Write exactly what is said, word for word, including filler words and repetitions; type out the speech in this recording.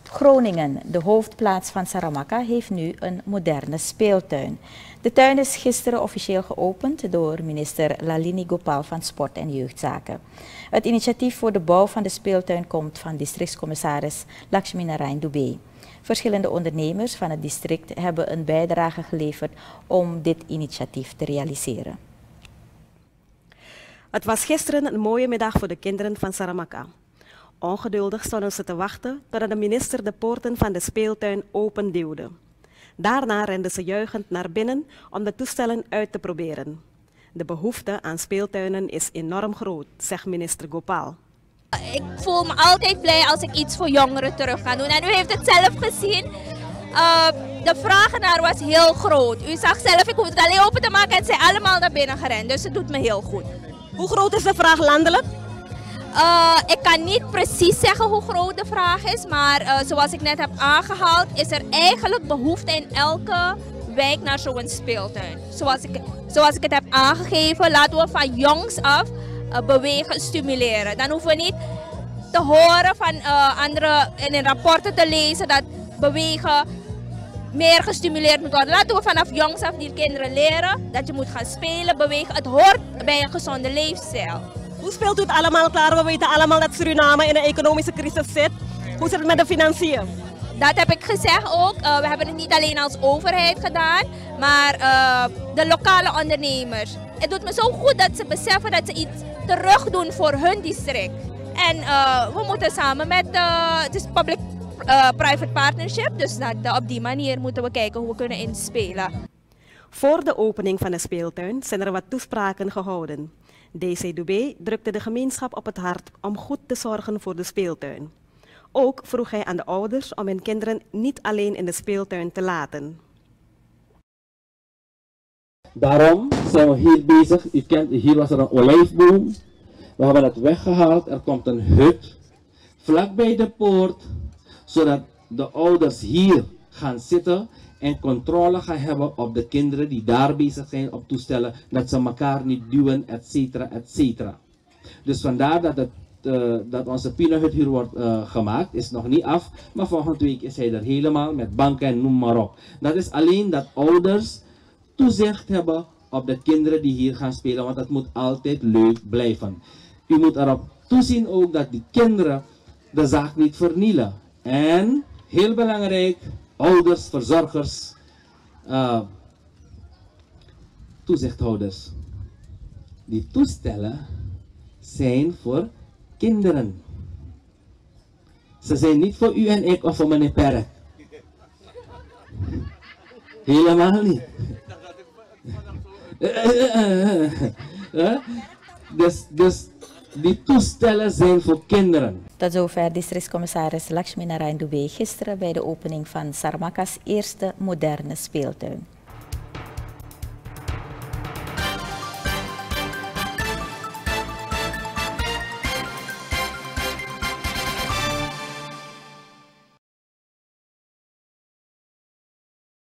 Groningen, de hoofdplaats van Saramacca, heeft nu een moderne speeltuin. De tuin is gisteren officieel geopend door minister Lalini Gopal van Sport en Jeugdzaken. Het initiatief voor de bouw van de speeltuin komt van districtscommissaris Lakshminarayan Dubey. Verschillende ondernemers van het district hebben een bijdrage geleverd om dit initiatief te realiseren. Het was gisteren een mooie middag voor de kinderen van Saramacca. Ongeduldig stonden ze te wachten totdat de minister de poorten van de speeltuin openduwde. Daarna renden ze juichend naar binnen om de toestellen uit te proberen. De behoefte aan speeltuinen is enorm groot, zegt minister Gopal. Ik voel me altijd blij als ik iets voor jongeren terug kan doen. En u heeft het zelf gezien. Uh, de vraag ernaar was heel groot. U zag zelf, ik hoefde het alleen open te maken en het zijn allemaal naar binnen gerend. Dus het doet me heel goed. Hoe groot is de vraag landelijk? Uh, ik kan niet precies zeggen hoe groot de vraag is, maar uh, zoals ik net heb aangehaald, is er eigenlijk behoefte in elke wijk naar zo'n speeltuin. Zoals ik, zoals ik het heb aangegeven, laten we van jongs af uh, bewegen, stimuleren. Dan hoeven we niet te horen van uh, anderen en in rapporten te lezen dat bewegen meer gestimuleerd moet worden. Laten we vanaf jongs af die kinderen leren dat je moet gaan spelen, bewegen. Het hoort bij een gezonde leefstijl. Hoe speelt u het allemaal klaar? We weten allemaal dat Suriname in een economische crisis zit. Hoe zit het met de financiën? Dat heb ik gezegd ook. Uh, we hebben het niet alleen als overheid gedaan, maar uh, de lokale ondernemers. Het doet me zo goed dat ze beseffen dat ze iets terug doen voor hun district. En uh, we moeten samen met, uh, het is public-private uh, partnership, dus dat, uh, op die manier moeten we kijken hoe we kunnen inspelen. Voor de opening van de speeltuin zijn er wat toespraken gehouden. D C Dubey drukte de gemeenschap op het hart om goed te zorgen voor de speeltuin. Ook vroeg hij aan de ouders om hun kinderen niet alleen in de speeltuin te laten. Daarom zijn we hier bezig. U kent, hier was er een olijfboom. We hebben het weggehaald. Er komt een hut vlakbij de poort, zodat de ouders hier gaan zitten en controle gaan hebben op de kinderen die daar bezig zijn op toestellen, dat ze elkaar niet duwen, et cetera, et cetera. Dus vandaar dat, het, uh, dat onze pinnenhut hier wordt uh, gemaakt, is nog niet af, maar volgende week is hij er helemaal met banken en noem maar op. Dat is alleen dat ouders toezicht hebben op de kinderen die hier gaan spelen, want dat moet altijd leuk blijven. U moet erop toezien ook dat die kinderen de zaak niet vernielen. En, heel belangrijk, ouders, verzorgers, uh, toezichthouders. Die toestellen zijn voor kinderen. Ze zijn niet voor u en ik of voor meneer Perk. Helemaal niet. dus, dus die toestellen zijn voor kinderen. Tot zover districtscommissaris Lakshminarayan Dubey gisteren bij de opening van Saramacca's eerste moderne speeltuin.